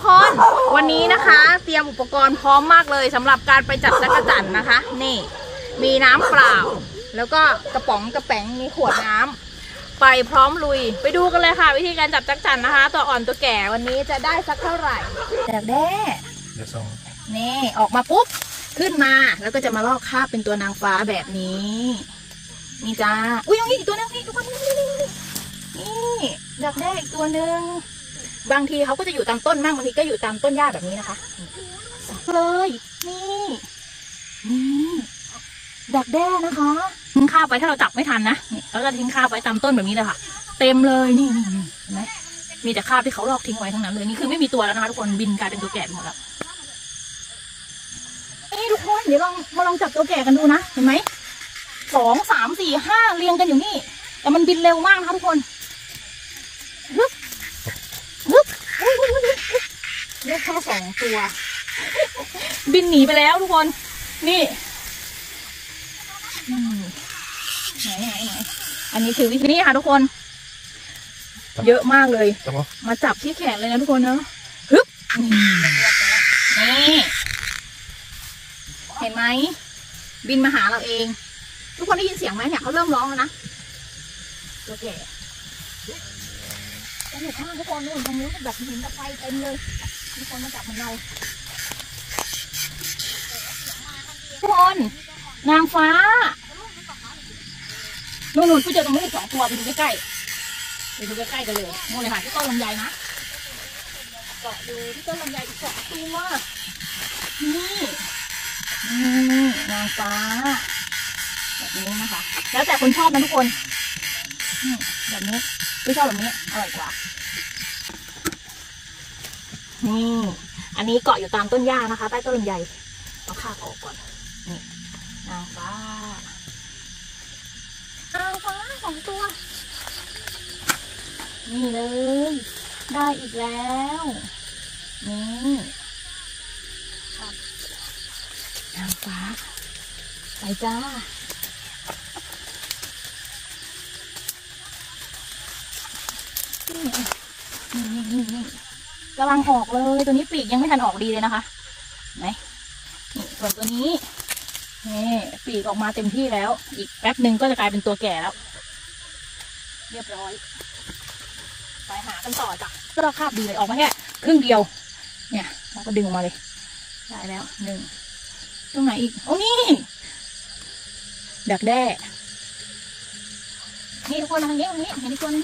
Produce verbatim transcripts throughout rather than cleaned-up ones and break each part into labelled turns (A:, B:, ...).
A: คนวันนี้นะคะเตรียมอุปกรณ์พร้อมมากเลยสำหรับการไปจับจักรจั่นนะคะนี่มีน้ำเปล่าแล้วก็กระป๋องกระแป๋งมีขวดน้ำไปพร้อมลุยไปดูกันเลยค่ะวิธีการจับจักรจั่นนะคะตัวอ่อนตัวแก่วันนี้จะได้สักเท่าไหร่แดกแด้นี่ออกมาปุ๊บขึ้นมาแล้วก็จะมาลอกคราบเป็นตัวนางฟ้าแบบนี้นี่จ้าอุ้ยยังมีอีกตัวนึงนี่ทุกคนนี่นี่ดักแด้อีกตัวนึงบางทีเขาก็จะอยู่ตามต้นมั่งบางทีก็อยู่ตามต้นหญ้าแบบนี้นะคะเลยนี่นี่ดักแด้นะคะทิ้งข้าวไปถ้าเราจับไม่ทันนะแล้วก็ทิ้งข้าวไว้ตามต้นแบบนี้เลยค่ะเต็มเลยนี่นี่เห็นไหมมีแต่ข้าวที่เขาลอกทิ้งไว้ทั้งนั้นเลยนี่คือไม่มีตัวแล้วนะคะทุกคนบินกลายเป็นตัวแก่หมดแล้วนี่ทุกคนเดี๋ยวลองมาลองจับตัวแก่กันดูนะเห็นไหมสองสามสี่ห้าเรียงกันอยู่นี่แต่มันบินเร็วมากนะคะทุกคนฮึบฮึบเรียกแค่สองตัวบินหนีไปแล้วทุกคนนี่ไหนไหนไหนอันนี้คือวิธีนี้ค่ะทุกคนเยอะมากเลยมาจับที่แขนเลยนะทุกคนนะฮึบนี่เห็นไหมบินมาหาเราเองทุกคนได้ยินเสียงไหมเนี่ยเขาเริ่มร้องแล้วนะตัวแก่สนุกมากทุกคนนู่นตรงนู้นแบบหินตะไคร้เต็มเลยทุกคนมาจับมันเราทุกคนนางฟ้านู่นนู่นผู้เจอตรงนู้นสองตัวไปดูใกล้ๆไปดูใกล้ๆกันเลยนู่นเลยค่ะที่ต้นลำไยนะเกาะดูที่ต้นลำไยอีกสองตัวนี่นี่นางฟ้าแบบนี้นะคะแล้วแต่คนชอบนะทุกคนแบบนี้ไม่ชอบแบบนี้อร่อยกว่านี่อันนี้เกาะอยู่ตามต้นหญ้านะคะใต้ต้นลำไยเอาคาบออกก่อนนี่นางฟ้านางฟ้าสองตัวนี่เลยได้อีกแล้วนี่นางฟ้าไปจ้านี่นี่นี่นี่กำลังออกเลยตัวนี้ปีกยังไม่ทันออกดีเลยนะคะไหนนี่ส่วนตัวนี้นี่ปีกออกมาเต็มที่แล้วอีกแป๊บหนึ่งก็จะกลายเป็นตัวแก่แล้วเรียบร้อยไปหากันต่อจ้ะก็เราคาบดีเลยออกมาแค่ครึ่งเดียวเนี่ยเราก็ดึงออกมาเลยได้แล้วหนึ่งตรงไหนอีกโอ้นี่ดักแด้นี่ทุกคนทางนี้ตรงนี้เห็นอีกตัวนึง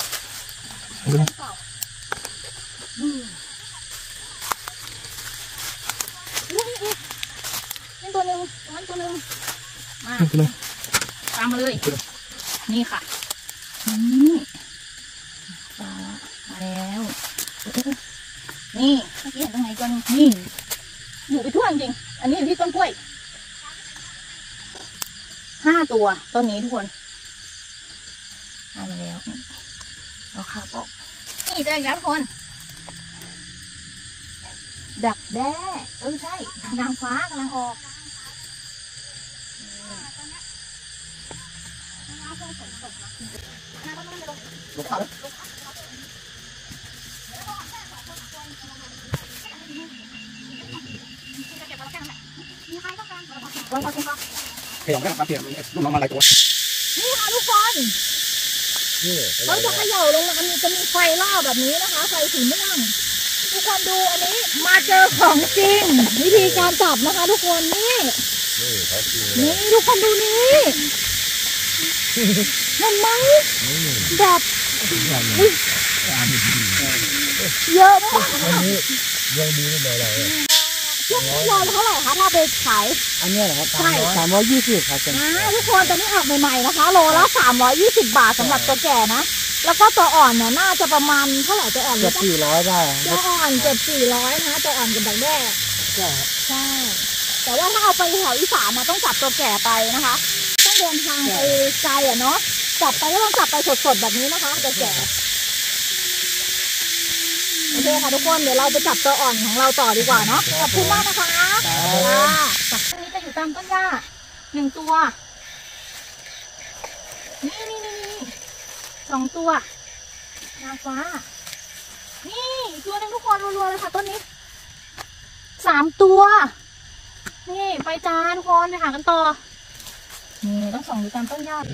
A: นี่ตัวหนึ่งตัวนั้นตัวหนึ่งมาตามมาเลยนี่ค่ะนี่มาแล้วนี่เมื่อกี้เห็นตรงไหนตัวนึงนี่อยู่ไปทั่วจริงอันนี้อยู่ที่ต้นกล้วยห้าตัวต้นนี้ทุกคนเอามาแล้วเอาขาปอกนี่เจออีกแล้วทุกคนดักแด้เออใช่นางฟ้ากำลังออกลูกเขา
B: เขียงกันปลาเขียงลูกน้องมาหลายตัว
A: นี่ค่ะทุกคนเขาจะเขย่าลงมามันจะมีไฟล่าแบบนี้นะคะไฟสีม่วงทุกคนดูอันนี้มาเจอของจริงวิธีการจับนะคะทุกคนนี่นี่ทุกคนดูนี่เห็นไหมแบบเยอะมาก
B: ยังดีไม่เลยเลย
A: ช่วงนี้โลเท่าไหร่คะถ้าไปขาย
B: อันนี้เหรอครับใช่สามร้อยยี่สิบครับ
A: ทุกคนตอนนี้ออกใหม่ๆนะคะโลละสามร้อยยี่สิบบาทสำหรับตัวแก่นะแล้วก็ตัวอ่อนเนี่ยน่าจะประมาณเท่าไหร่ตัวอ่อน
B: เกือบสี่ร้อยได้
A: ตัวอ่อนเกือบสี่ร้อยนะตัวอ่อนกับดักแด้
B: ใช่
A: ใช่แต่ว่าถ้าเอาไปแถวอีสานนะต้องจับตัวแก่ไปนะคะต้องเดินทางไปไกลอ่ะเนาะจับไปก็ต้องจับไปสดๆแบบนี้นะคะตัวแก่โอเคค่ะทุกคนเดี๋ยวเราไปจับตัวอ่อนของเราต่อดีกว่าเนาะขอบคุณมากนะคะจับตัวนี้จะอยู่ตามต้นหญ้าหนึ่งตัวนี่นี่นี่สองตัวนางฟ้านี่ตัวนึงทุกคนรัวๆเลยค่ะต้นนี้สามตัวนี่ไปจ้าทุกคนไปหากันต่อนี่ต้องส่องดูตามต้นหญ้า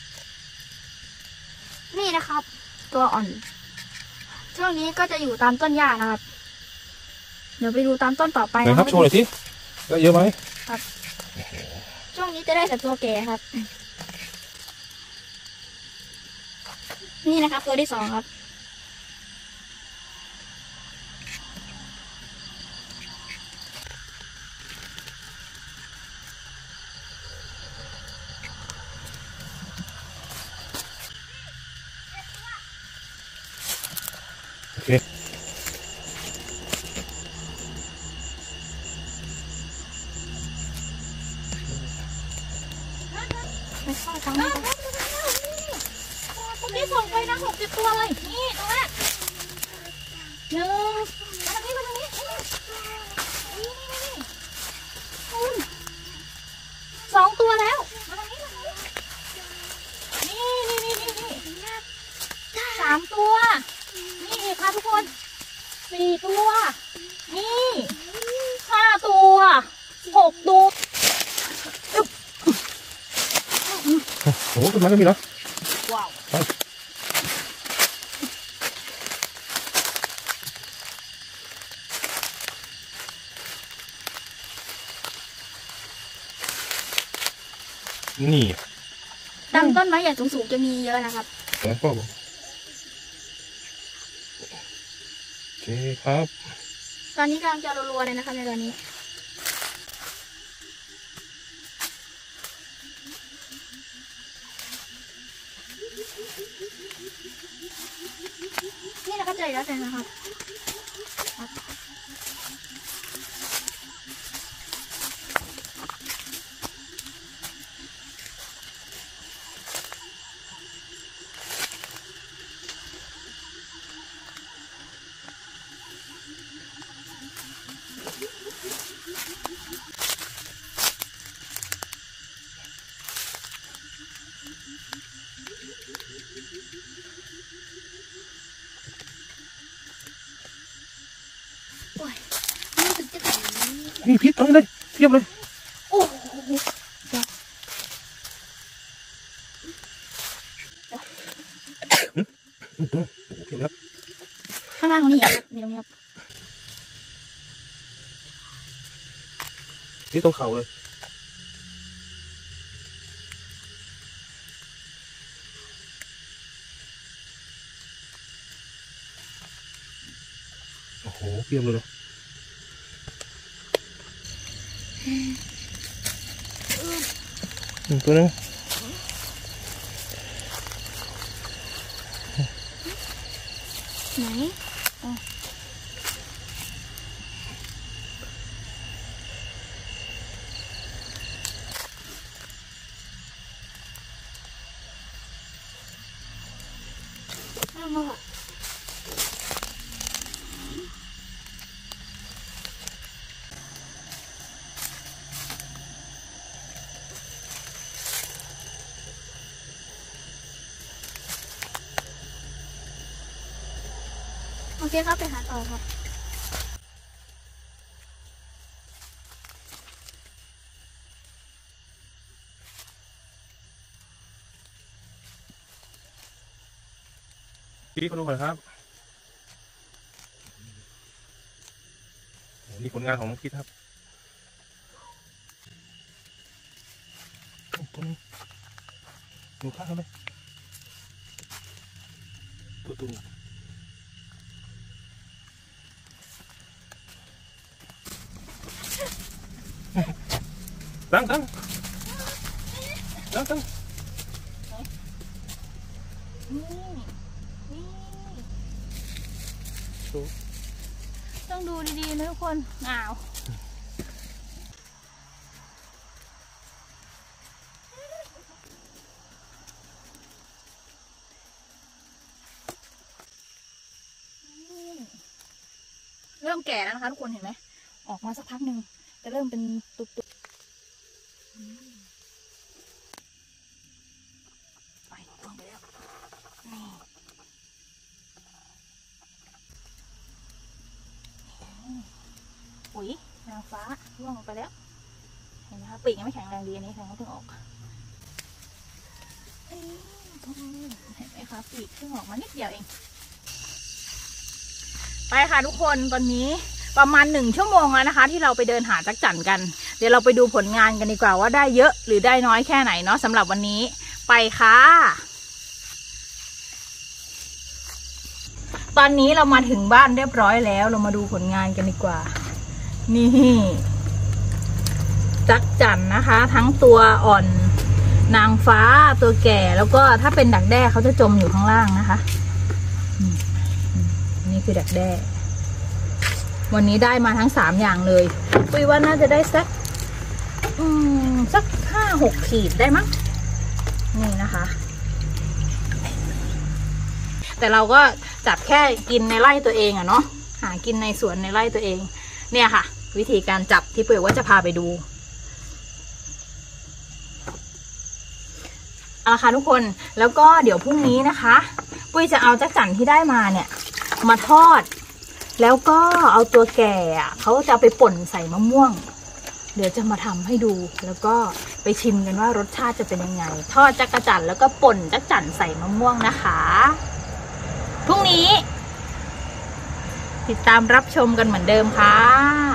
A: นี่นะครับ ตัวอ่อนช่วงนี้ก็จะอยู่ตามต้นหญ้านะครับเดี๋ยวไปดูตามต้นต่อไป
B: ไหนครับโชว์หน่อยสิได้เยอะไหม
A: ครับช่วงนี้จะได้แต่ตัวแก่ครับนี่นะครับตัวที่สองครับ
B: โอเค
A: ไม่เข้าทางนี้ตรงนี้ส่งไปนะหกสิบตัวเลยนี่ตรงนั้นหนึ่งมาทางนี้มาทางนี้นี่นี่นี่คุณสองตัวแล้วมาทางนี้มาทางนี้นี่นี่นี่นี่นี่สามตัวนี่อีกค่ะทุกคนสี่ตัวนี่ห้าตัวหกตัว
B: โอ้โหต้นไม้ก็มีเหรอ
A: ว้าว
B: นี่
A: ตามต้นไม้ใหญ่สูงๆจะมีเยอะนะครับ
B: แล้วก็บอกโอเคครับ
A: ตอนนี้กำลังจะรัวๆเลยนะคะในตอนนี้นี่นะครับใจแล้วแต่นะครับโอ้ยรู้สึกจะแข็ง
B: นี่พิษตรงนี้เลยเทียบเลย
A: โอ้โห
B: โอ้โหเทียบแล้ว
A: ข้างล่างตรงนี้ครับนี่ตรงนี้ครับ
B: นี่ตรงเข่าเลยโอ้โหเทียบเลยหนึ่งตัวนึง
A: ไหนอ๋อนั่งมาค่ะโอเคครับไปหาต่อครับ
B: พี่เขาดูก่อนครับนี่ผลงานของน้องพีทครับตัวนึงดูข้างเขาไหมตัวตัวตั้งตั้งตั้งตั้ง
A: นี่นี่
B: ดู
A: ต้องดูดีๆนะทุกคนอ้าวเริ่มแก่แล้วนะคะทุกคนเห็นไหมออกมาสักพักหนึ่งจะเริ่มเป็นตุ่มๆไปลงไปแล้วนี่อุ๊ยนางฟ้าร่วงลงไปแล้วเห็นไหมคะปีกยังไม่แข็งแรงดีอันนี้แข็งก็เพิ่งออกเห็นไหมคะปีกเพิ่งออกมานิดเดียวเองไปค่ะทุกคนตอนนี้ประมาณหนึ่งชั่วโมงแล้วนะคะที่เราไปเดินหาจักจั่นกันเดี๋ยวเราไปดูผลงานกันดีกว่าว่าได้เยอะหรือได้น้อยแค่ไหนเนาะสำหรับวันนี้ไปค่ะตอนนี้เรามาถึงบ้านเรียบร้อยแล้วเรามาดูผลงานกันดีกว่านี่จักจั่นนะคะ ทั้งตัวอ่อนนางฟ้าตัวแก่แล้วก็ถ้าเป็นดักแด้เขาจะจมอยู่ข้างล่างนะคะนี่คือดักแด้วันนี้ได้มาทั้งสามอย่างเลยปุ้ยว่าน่าจะได้สักอืมสักห้าหกขีดได้มั้งนี่นะคะแต่เราก็จับแค่กินในไร่ตัวเองอะเนาะหากินในสวนในไร่ตัวเองเนี่ยค่ะวิธีการจับที่ปุ้ยว่าจะพาไปดูเอาละค่ะทุกคนแล้วก็เดี๋ยวพรุ่งนี้นะคะปุ้ยจะเอาจักจั่นที่ได้มาเนี่ยมาทอดแล้วก็เอาตัวแก่เขาจะไปป่นใส่มะม่วงเดี๋ยวจะมาทำให้ดูแล้วก็ไปชิมกันว่ารสชาติจะเป็นยังไงทอดจักจั่นแล้วก็ป่นจักจั่นใส่มะม่วงนะคะพรุ่งนี้ติดตามรับชมกันเหมือนเดิมค่ะ